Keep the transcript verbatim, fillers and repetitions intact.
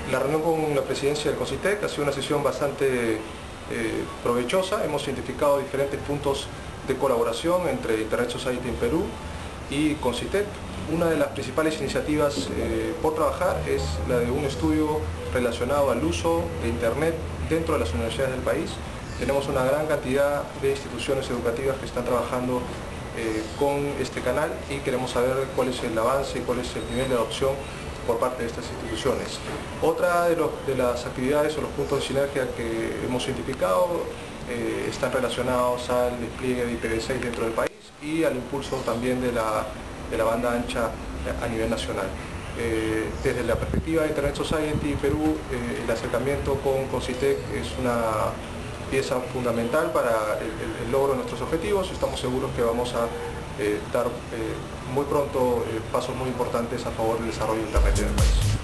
La reunión con la presidencia del CONCITEC ha sido una sesión bastante eh, provechosa. Hemos identificado diferentes puntos de colaboración entre Internet Society en Perú y CONCITEC. Una de las principales iniciativas eh, por trabajar es la de un estudio relacionado al uso de Internet dentro de las universidades del país. Tenemos una gran cantidad de instituciones educativas que están trabajando eh, con este canal y queremos saber cuál es el avance y cuál es el nivel de adopción por parte de estas instituciones. Otra de, los, de las actividades o los puntos de sinergia que hemos identificado eh, están relacionados al despliegue de I P v seis dentro del país y al impulso también de la, de la banda ancha a nivel nacional. Eh, desde la perspectiva de Internet Society Perú, eh, el acercamiento con CONCITEC es una pieza fundamental para el, el, el logro de nuestros objetivos. Estamos seguros que vamos a eh, dar eh, muy pronto eh, pasos muy importantes a favor del desarrollo de Internet en el país.